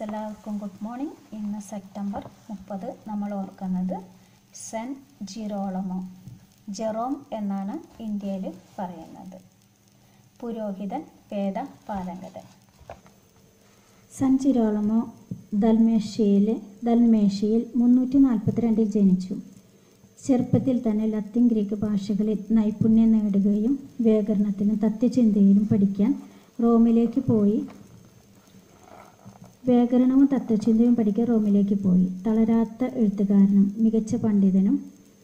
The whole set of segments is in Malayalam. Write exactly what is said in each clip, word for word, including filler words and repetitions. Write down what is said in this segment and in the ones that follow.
എല്ലാവർക്കും ഗുഡ് മോർണിംഗ്. ഇന്ന് സെപ്റ്റംബർ മുപ്പത്. നമ്മൾ ഓർക്കുന്നത് സെൻറ്റ് ജിറോളമോ ജെറോം എന്നാണ് ഇന്ത്യയിൽ പറയുന്നത്. പുരോഹിതൻ, വേദ പാരംഗതൻ. സെൻറ്റ് ജിറോളമോ ദൽമേഷ്യയിലെ ദൽമേഷ്യയിൽ മുന്നൂറ്റി നാൽപ്പത്തിരണ്ടിൽ ജനിച്ചു. ചെറുപ്പത്തിൽ തന്നെ ലത്തീൻ ഗ്രീക്ക് ഭാഷകളിൽ നൈപുണ്യം നേടുകയും വ്യാകരണത്തിനും തത്വചിന്തയിലും പഠിക്കാൻ റോമിലേക്ക് പോയി വ്യാകരണവും തത്വചിന്തയും പഠിക്കാൻ റോമിലേക്ക് പോയി. തളരാത്ത എഴുത്തുകാരനും മികച്ച പണ്ഡിതനും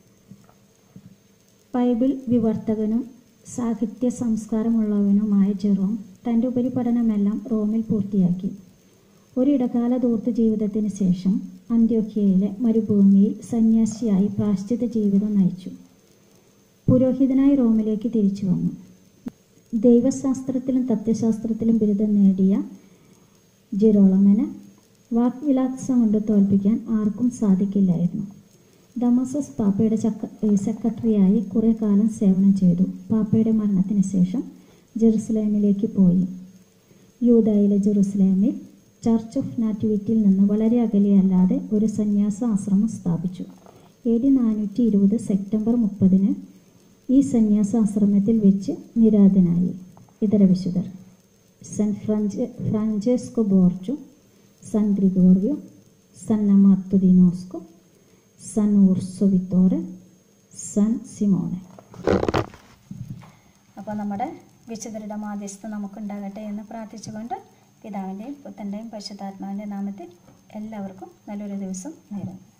ബൈബിൾ വിവർത്തകനും സാഹിത്യ സംസ്കാരമുള്ളവനുമായ ജെറോം തൻ്റെ ഉപരിപഠനമെല്ലാം റോമിൽ പൂർത്തിയാക്കി. ഒരു ഇടക്കാല ദൂർത്ത് ജീവിതത്തിന് ശേഷം അന്ത്യോക്യയിലെ മരുഭൂമിയിൽ സന്യാസിയായി പ്രാശ്ചിത്ത ജീവിതം നയിച്ചു. പുരോഹിതനായി റോമിലേക്ക് തിരിച്ചു വന്നു. ദൈവശാസ്ത്രത്തിലും തത്വശാസ്ത്രത്തിലും ബിരുദം നേടിയ ജിറോളമന് വാക്വിലാസം കൊണ്ട് തോൽപ്പിക്കാൻ ആർക്കും സാധിക്കില്ലായിരുന്നു. ദമാസസ് പാപ്പയുടെ ചക്ക സെക്രട്ടറിയായി കുറേ കാലം സേവനം ചെയ്തു. പാപ്പയുടെ മരണത്തിന് ശേഷം ജെറുസലേമിലേക്ക് പോയി. യൂദായിലെ ജെറുസലേമിൽ ചർച്ച് ഓഫ് നാറ്റിവിറ്റിയിൽ നിന്ന് വളരെ അകലെയല്ലാതെ ഒരു സന്യാസ ആശ്രമം സ്ഥാപിച്ചു. എ ഡി നാനൂറ്റി ഇരുപത് സെപ്റ്റംബർ മുപ്പതിന് ഈ സന്യാസ ആശ്രമത്തിൽ വെച്ച് നിര്യാതനായി. ഇതര വിശുദ്ധർ: San Francesco Borgia, San Gregorio, San Amato di Nosco, San Urso Vittore, San Simone. അപ്പോൾ നമ്മുടെ വിശുദ്ധരുടെ മാധ്യസ്ഥം നമുക്കുണ്ടാകട്ടെ എന്ന് പ്രാർത്ഥിച്ചുകൊണ്ട് പിതാവിൻ്റെയും പുത്രൻ്റെയും പരിശുദ്ധാത്മാവിൻ്റെ നാമത്തിൽ എല്ലാവർക്കും നല്ലൊരു ദിവസം നേരുന്നു.